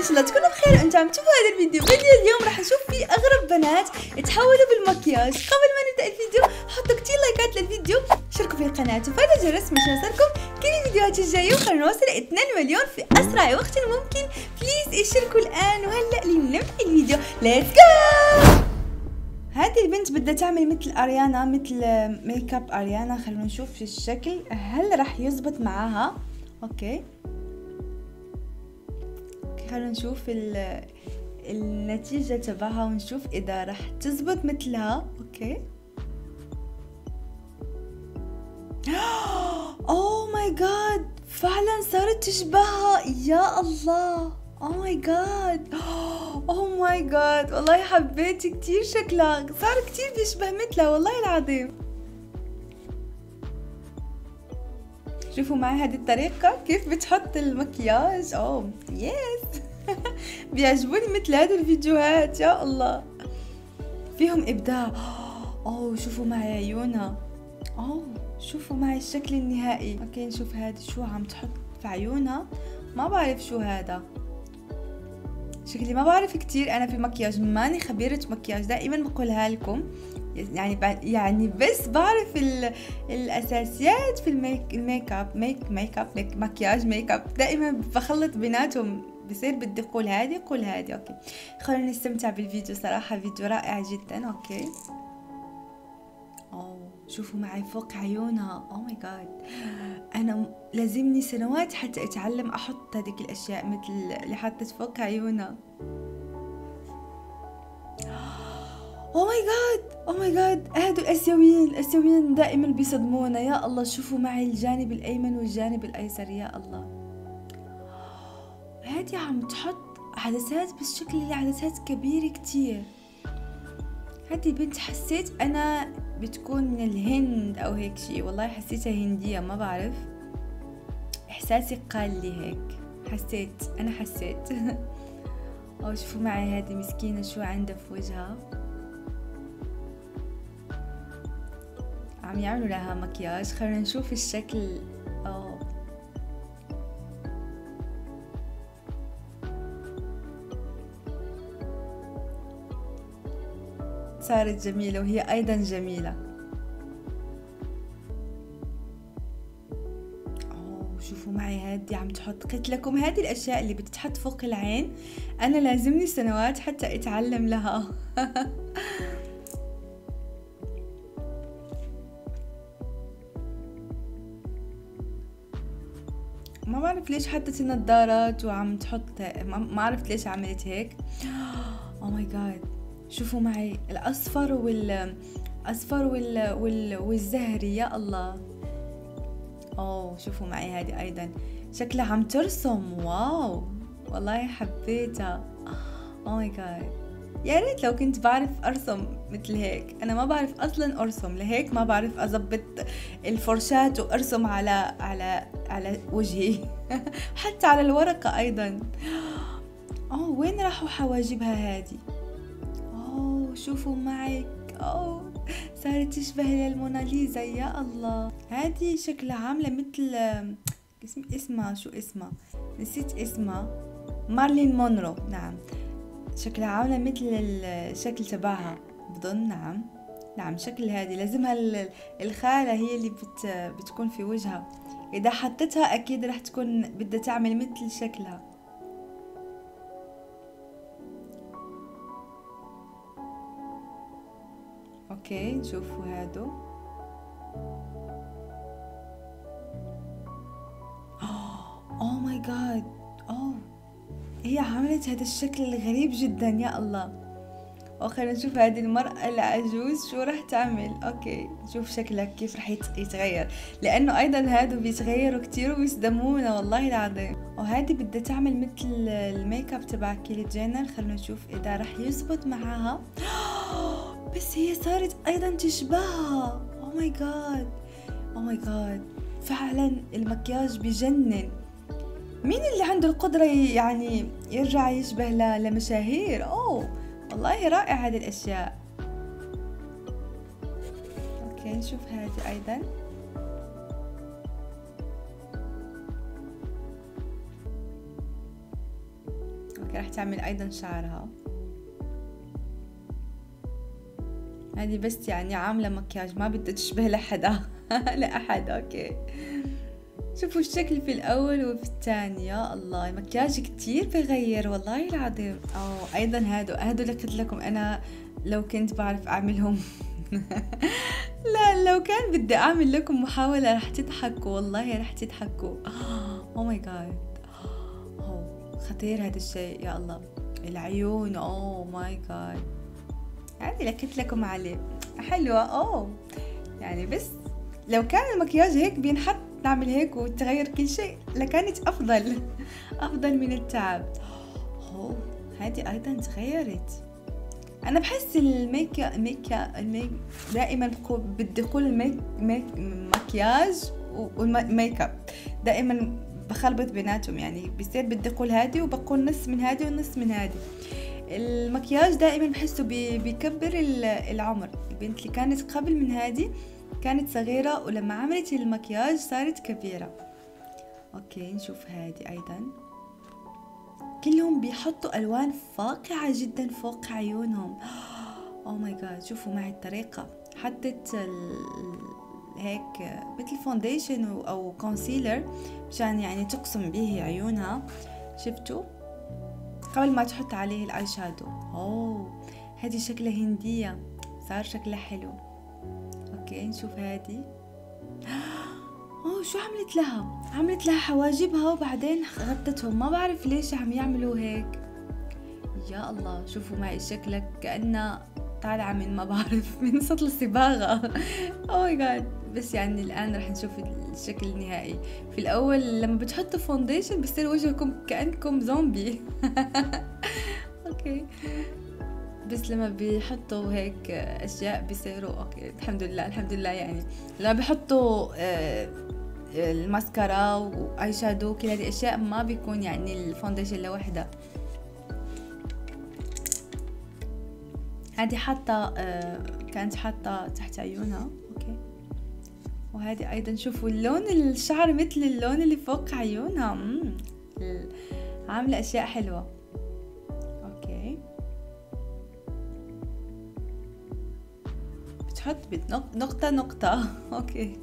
ان شاء الله تكونوا بخير وانتم عم تشوفوا هذا الفيديو. اليوم راح نشوف فيه اغرب بنات تحولوا بالمكياج. قبل ما نبدا الفيديو حطوا كتير لايكات للفيديو، شاركوا في القناه وفعلوا الجرس مشان يوصلكم كل الفيديوهات الجايه، وخلونا نوصل 2 مليون في اسرع وقت ممكن. بليز اشتركوا الان. وهلا لنبدا الفيديو، ليتس جو. هذه البنت بدها تعمل مثل اريانا، مثل ميك اب اريانا. خلونا نشوف في الشكل هل راح يزبط معاها. اوكي خلونا نشوف النتيجة تبعها ونشوف اذا راح تزبط مثلها. اوكي اوه ماي جاد، فعلا صارت تشبهها. يا الله، اوه ماي جاد، اوه ماي جاد، والله حبيت كتير شكلها، صار كتير بيشبه مثلها والله العظيم. شوفوا معي هذه الطريقة كيف بتحط المكياج. اوه يس بيعجبوني مثل هذه الفيديوهات، يا الله فيهم ابداع. اوه شوفوا معي عيونها، اوه شوفوا معي الشكل النهائي. اوكي نشوف هذا شو عم تحط في عيونها. ما بعرف شو هذا، شكلي ما بعرف كتير انا في المكياج، ماني خبيرة مكياج، دائما بقولها لكم يعني بس بعرف الاساسيات في الميك اب، مكياج ميك اب، دائما بخلط بيناتهم، بصير بدي اقول هذه اقول هذه. اوكي خلينا نستمتع بالفيديو، صراحة فيديو رائع جدا. اوكي اوه شوفوا معي فوق عيونها. اوه ماي جاد، انا لازمني سنوات حتى اتعلم احط هذيك الاشياء مثل اللي حطت فوق عيونها. اوه ماي جاد، اوه ماي جاد، هادو الاسيويين دائما بيصدمونا. يا الله شوفوا معي الجانب الايمن والجانب الايسر. يا الله هادي عم تحط عدسات بس شكل العدسات كبيرة كتير. هادي بنت حسيت انا بتكون من الهند او هيك شي، والله حسيتها هندية، ما بعرف، احساسي قال لي هيك، حسيت او شوفوا معي هادي مسكينة شو عندها في وجهها، عم يعملوا لها مكياج. خلينا نشوف الشكل. اوه صارت جميلة وهي ايضا جميلة. اوه شوفوا معي هادي عم تحط، قلت لكم هذه الاشياء اللي بتتحط فوق العين انا لازمني سنوات حتى اتعلم لها ما بعرف ليش حطت النظارات وعم تحط، ما عرفت ليش عملت هيك. اوه ماي جاد شوفوا معي الاصفر والزهري. يا الله اوه شوفوا معي هذه ايضا شكلها عم ترسم. واو والله حبيتها. اوه ماي جاد، يا ريت لو كنت بعرف ارسم مثل هيك. انا ما بعرف اصلا ارسم، لهيك ما بعرف اضبط الفرشاة وارسم على وجهي حتى على الورقة ايضا. اوه وين راحوا حواجبها هذه؟ اوه شوفوا معك، اوه صارت تشبه للموناليزا. يا الله هذه شكلها عاملة مثل اسمها شو اسمها، نسيت اسمها، مارلين مونرو. نعم شكلها عاملة مثل الشكل تبعها بظن. نعم شكل هذه لازمها الخالة هي اللي بتكون في وجهها، اذا حطتها اكيد راح تكون بدها تعمل مثل شكلها. اوكي نشوفوا هادو. اوه ماي جاد، اوه هي عملت هذا الشكل الغريب جدا. يا الله خلينا نشوف هذه المرأة العجوز شو راح تعمل. اوكي نشوف شكلها كيف راح يتغير، لانه ايضا هادو بيتغيروا كتير وبيصدمونا والله العظيم. وهذه بدها تعمل مثل الميك اب تبع كيلي جينر. خلينا نشوف اذا راح يزبط معاها. بس هي صارت ايضا تشبهها. اوه ماي جاد، اوه ماي جاد، فعلا المكياج بجنن. مين اللي عنده القدرة يعني يرجع يشبه لمشاهير؟ اوه والله رائع هذه الاشياء. اوكي نشوف هذه ايضا. اوكي راح تعمل ايضا شعرها. هذه بس يعني عاملة مكياج، ما بدها تشبه لحدا لأحد. اوكي شوفوا الشكل في الاول وفي الثاني، يا الله المكياج كتير بغير والله العظيم. او ايضا هادو اللي قلت لكم انا لو كنت بعرف اعملهم لا لو كان بدي اعمل لكم محاولة رح تضحكوا والله، رح تضحكوا. او ماي جاد، خطير هذا الشيء يا الله. العيون او ماي جاد، هذه اللي قلت لكم عليه حلوة. يعني بس لو كان المكياج هيك بينحط نعمل هيك وتغير كل شيء لكانت افضل من التعب. هذه ايضا تغيرت. انا بحس دائما بالدخول المكياج والميك اب دائما بخربط بيناتهم، يعني بيصير بدي اقول هادي وبقول نص من هادي ونص من هادي. المكياج دائما بحسه بيكبر العمر. البنت اللي كانت قبل من هادي كانت صغيرة، ولما عملت المكياج صارت كبيرة. اوكي نشوف هادي ايضا، كلهم بيحطوا الوان فاقعة جدا فوق عيونهم. او ماي جاد، شوفوا معي الطريقة، حطت هيك مثل فونديشن او كونسيلر مشان يعني تقسم به عيونها. شفتوا قبل ما تحط عليه الاي شادو. هذه شكلها هندية، صار شكلها حلو. اوكي نشوف هذه. شو عملت لها حواجبها وبعدين غطتهم، ما بعرف ليش عم يعملوا هيك. يا الله شوفوا معي شكلك كأنها طالعة من ما بعرف من سطل الصباغة. او ماي جاد. بس يعني الآن رح نشوف الشكل النهائي. في الأول لما بتحطوا فونديشن بيصير وجهكم كأنكم زومبي. اوكي بس لما بيحطوا هيك اشياء بيصيروا اوكي. الحمد لله يعني لما بيحطوا الماسكارا واي شادو كل هذه الاشياء ما بيكون يعني الفونديشن لوحده. هذه حاطه كانت حاطه تحت عيونها. اوكي وهذه ايضا شوفوا اللون الشعر مثل اللون اللي فوق عيونها. عامله اشياء حلوه. اوكي بتحط نقطة. اوكي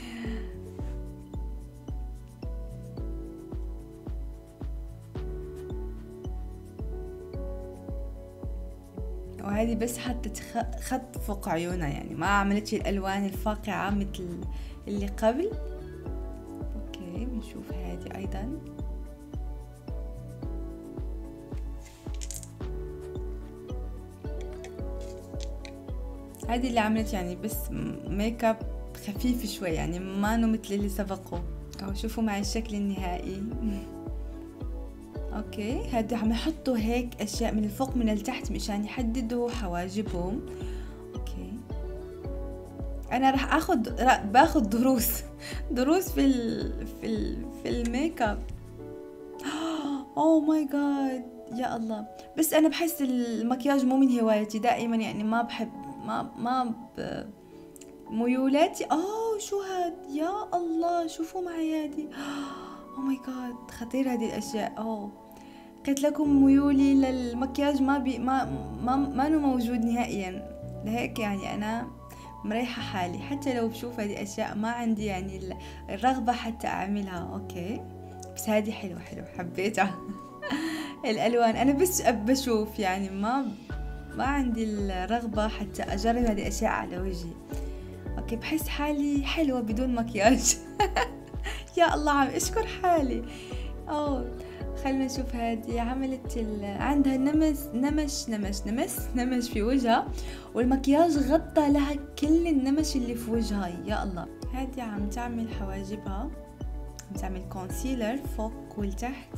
وهذه بس حطت خط فوق عيونها، يعني ما عملتش الالوان الفاقعة مثل اللي قبل. اوكي بنشوف هذه ايضا. هذه اللي عملت يعني بس ميك اب خفيف شوي، يعني ما مثل اللي سبقوا. او شوفوا معي الشكل النهائي. اوكي هذا عم يحطوا هيك اشياء من الفوق من التحت مشان يحددوا حواجبهم. اوكي انا راح باخذ دروس في الميك اب. او ماي جاد يا الله. بس انا بحس المكياج مو من هوايتي دائما، يعني ما بحب ما ميولاتي. شو هاد يا الله، شوفوا معي هادي. او ماي جاد خطير هذه الاشياء. قلت لكم ميولي للمكياج ما موجود نهائيا، لهيك يعني انا مريحة حالي حتى لو بشوف هذه الاشياء ما عندي يعني الرغبة حتى اعملها. اوكي بس هذه حلوة حبيتها. الالوان انا بس بشوف، يعني ما عندي الرغبة حتى اجرب هذه الاشياء على وجهي. اوكي بحس حالي حلوة بدون مكياج. يا الله عم اشكر حالي. خلينا نشوف هذه عملت عندها نمش في وجهها، والمكياج غطى لها كل النمش اللي في وجهها. يا الله هذه عم تعمل حواجبها، عم تعمل كونسيلر فوق والتحت.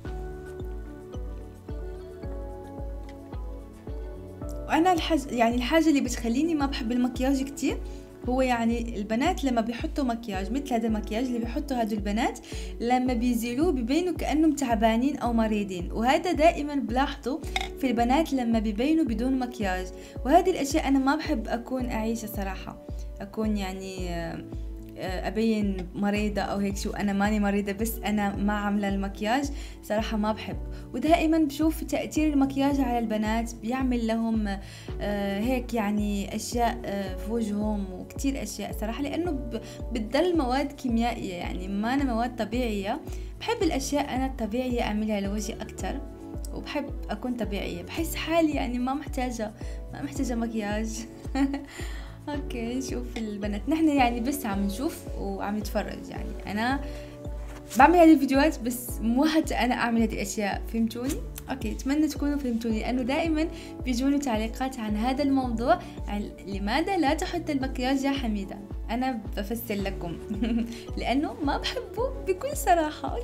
وانا الحاجه اللي بتخليني ما بحب المكياج كتير هو يعني البنات لما بيحطوا مكياج مثل هذا المكياج اللي بيحطوا هادو البنات لما بيزيلوه بيبينوا كأنهم تعبانين أو مريضين، وهذا دائما بلاحظه في البنات لما بيبينوا بدون مكياج. وهذه الأشياء أنا ما بحب أكون أعيشها صراحة، أكون يعني ابين مريضة او هيك شو، انا ماني مريضة بس انا ما عاملة المكياج، صراحة ما بحب. ودائما بشوف تأثير المكياج على البنات بيعمل لهم هيك يعني اشياء في وجههم وكتير اشياء صراحة، لانه بتضل مواد كيميائية يعني ما أنا مواد طبيعية. بحب الاشياء انا الطبيعية اعملها لوجهي اكتر، وبحب اكون طبيعية، بحس حالي يعني ما محتاجة مكياج. اوكي نشوف البنات، نحن يعني بس عم نشوف وعم نتفرج، يعني انا بعمل هذه الفيديوهات بس مو حتى انا اعمل هذه الاشياء، فهمتوني؟ اوكي اتمنى تكونوا فهمتوني، لانه دائما بيجوني تعليقات عن هذا الموضوع، لماذا لا تحط المكياج يا حميدة؟ انا بفسر لكم. لانه ما بحبه بكل صراحة.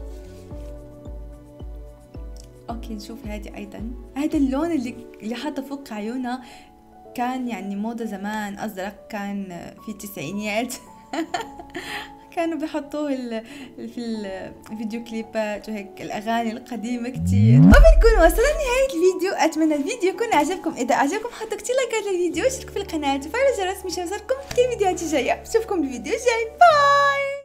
اوكي نشوف هذه ايضا، هذا اللون اللي حاطه فوق عيونها كان يعني موضة زمان، ازرق، كان في التسعينيات. كانوا بيحطوه في الفيديو كليبات وهيك الاغاني القديمه كتير. وبنكون وصلنا لنهايه الفيديو، اتمنى الفيديو يكون عجبكم. اذا عجبكم حطوا كتير لايكات للفيديو واشتركوا في القناه وفعلوا الجرس مشان يوصلكم كل فيديوهات جايه. بشوفكم بالفيديو الجاي، باي.